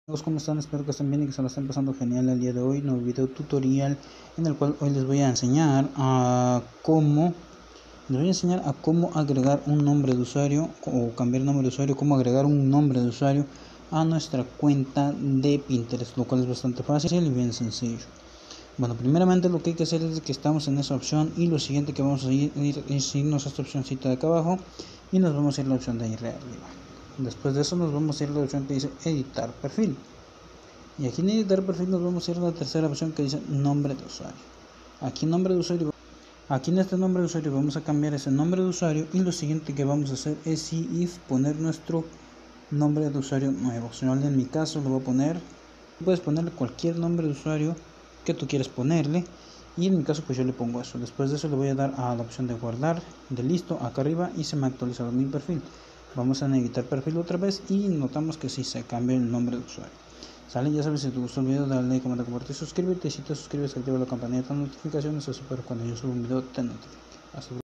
Amigos, ¿cómo están? Espero que estén bien y que se lo estén pasando genial el día de hoy. Nuevo video tutorial en el cual hoy les voy a enseñar a cómo agregar un nombre de usuario o cambiar nombre de usuario, cómo agregar un nombre de usuario a nuestra cuenta de Pinterest, lo cual es bastante fácil y bien sencillo. Bueno, primeramente lo que hay que hacer es que estamos en esa opción y lo siguiente que vamos a ir es irnos a esta opcióncita de acá abajo y nos vamos a ir a la opción de ahí arriba. Después de eso nos vamos a ir a la opción que dice editar perfil, y aquí en editar perfil nos vamos a ir a la tercera opción que dice nombre de usuario. Aquí en este nombre de usuario vamos a cambiar ese nombre de usuario, y lo siguiente que vamos a hacer es poner nuestro nombre de usuario nuevo. En mi caso lo voy a poner, puedes ponerle cualquier nombre de usuario que tú quieras ponerle, y en mi caso pues yo le pongo eso. Después de eso le voy a dar a la opción de guardar, de listo, acá arriba, y se me ha actualizado mi perfil. Vamos a editar perfil otra vez y notamos que sí se cambia el nombre de usuario. Sale, ya sabes, si te gustó el video dale like, comenta, compartir, suscríbete. Si te suscribes activa la campanita de notificaciones, eso para cuando yo subo un video te notifique. Hasta luego.